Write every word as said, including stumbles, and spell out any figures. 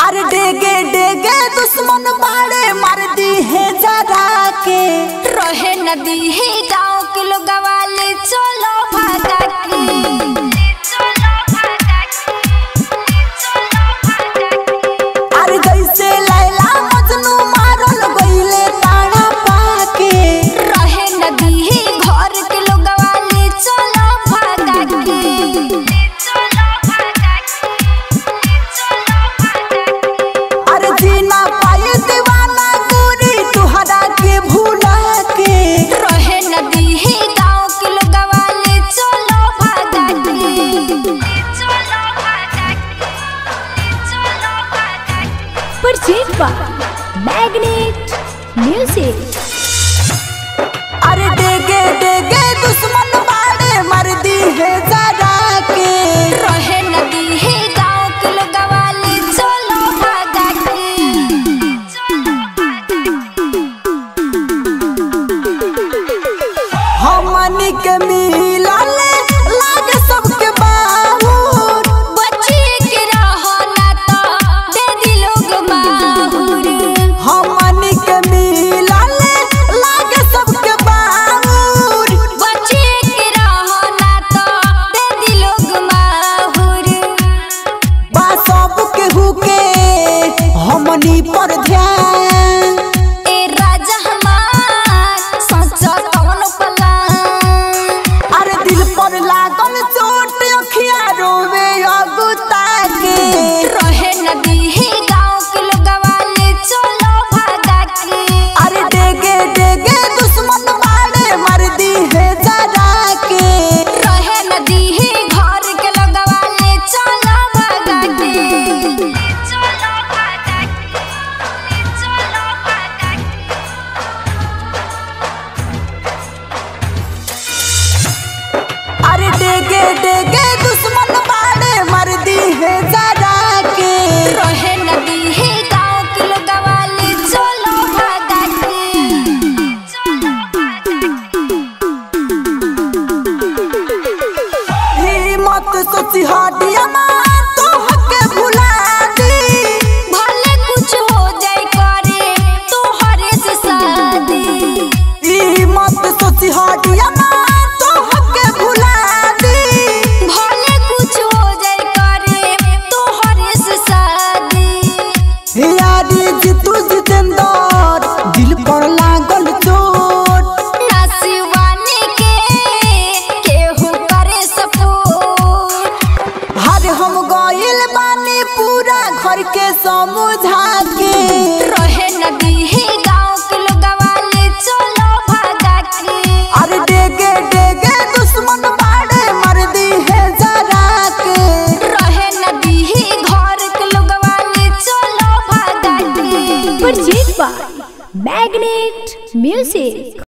अरे डेगे डेगे दुश्मन बाड़े मार दी है जरा के रहे नदी है गाँव के लोग वाले चलो भागा के अरे जैसे लैला मजनू मारल गईले ताड़ा पाके रहे नदी है घर के लोग वाले चलो भागा के अरे जीना पाए दीवाना गोरी तुहरा के भूला के रहे नदी है गाँव के लोग वाले चलो भागा के परचेज बाय मैग्नेट म्यूजिक। अरे डेगे डेगे दुश्मन बाड़े मर दी है जरा के रहे नदी है गाँव के लोग वाले चलो भागा के हमनी के मिलल लागे सबके बाहुर बचिए के रहो ना तो दे दी लोग माहुर हमनी के मिलल लागे सबके बाहुर बचिए के रहो ना तो दे दी लोग माहुर बा सब केहू के हमनी पर ध्यान ए राजा हमार सच्चा कौन पला अरे दिल पर लागल चोट अखिया रोवे अगुता के रहे नदी है गाँव के लोग वाले चलो भागा के अरे डेगे डेगे दुश्मन बाड़े मर दी है जरा के रहे नदी है घर के लोग वाले चलो भागा के अरे डेगे डेगे दुश्मन बाड़े मर दी है जरा के रहे नदी है गाँव के लोग वाले चलो भागा के हिम्मत सोची हटिया तो हके भुला दी भले कुछ हो जाए करे तोहरे से शादी हिम्मत सोची हटिया तो हके भुला दी भले कुछ हो जाए करे तोहरे से शादी यारी जितू जितेंदर दिल पर लागल चोट नासिवाने के केहू करे सपोर्ट हर हम गइल बानी पूरा घर के समझा के रहे नदी है गाँव के लोग वाले चलो भागा के अरे डेगे डेगे दुश्मन बाड़े मर दी है जरा के रहे नदी है घर के लोग वाले चलो भागा के परचेज बाय मैग्नेट म्यूजिक।